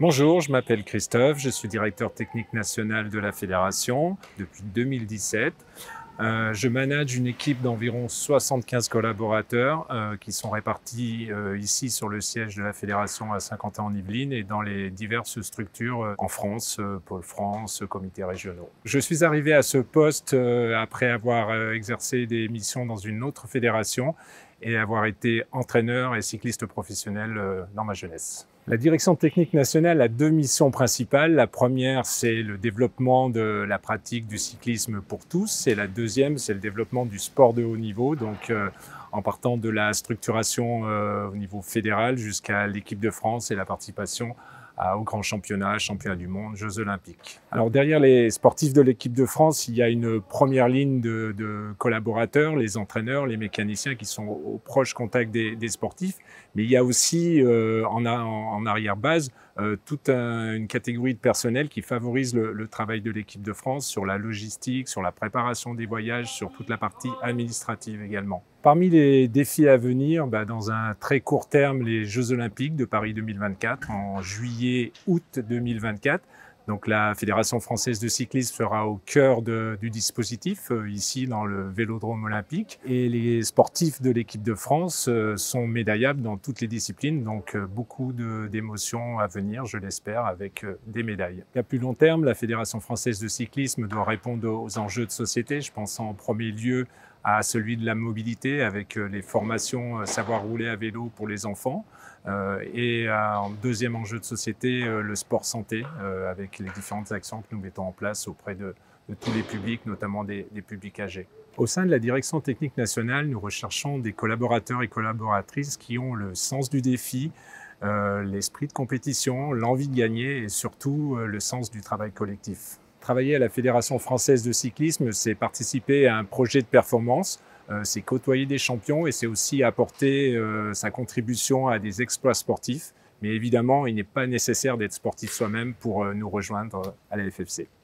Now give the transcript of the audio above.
Bonjour, je m'appelle Christophe, je suis directeur technique national de la fédération depuis 2017. Je manage une équipe d'environ 75 collaborateurs qui sont répartis ici sur le siège de la fédération à Saint-Quentin-en-Yvelines et dans les diverses structures en France, Pôle France, comités régionaux. Je suis arrivé à ce poste après avoir exercé des missions dans une autre fédération et avoir été entraîneur et cycliste professionnel dans ma jeunesse. La direction technique nationale a deux missions principales. La première, c'est le développement de la pratique du cyclisme pour tous. Et la deuxième, c'est le développement du sport de haut niveau. Donc, en partant de la structuration au niveau fédéral jusqu'à l'équipe de France et la participation aux grands championnats du monde, Jeux olympiques. Alors derrière les sportifs de l'équipe de France, il y a une première ligne de collaborateurs, les entraîneurs, les mécaniciens qui sont au proche contact des sportifs. Mais il y a aussi en arrière-base toute une catégorie de personnel qui favorise le travail de l'équipe de France sur la logistique, sur la préparation des voyages, sur toute la partie administrative également. Parmi les défis à venir, dans un très court terme, les Jeux olympiques de Paris 2024, en juillet-août 2024. Donc la Fédération française de cyclisme sera au cœur du dispositif, ici dans le Vélodrome olympique. Et les sportifs de l'équipe de France sont médaillables dans toutes les disciplines, donc beaucoup d'émotions à venir, je l'espère, avec des médailles. À plus long terme, la Fédération française de cyclisme doit répondre aux enjeux de société. Je pense en premier lieu à celui de la mobilité avec les formations savoir rouler à vélo pour les enfants et en deuxième enjeu de société, le sport santé avec les différentes actions que nous mettons en place auprès de tous les publics, notamment des publics âgés. Au sein de la direction technique nationale, nous recherchons des collaborateurs et collaboratrices qui ont le sens du défi, l'esprit de compétition, l'envie de gagner et surtout le sens du travail collectif. Travailler à la Fédération française de cyclisme, c'est participer à un projet de performance, c'est côtoyer des champions et c'est aussi apporter sa contribution à des exploits sportifs. Mais évidemment, il n'est pas nécessaire d'être sportif soi-même pour nous rejoindre à la FFC.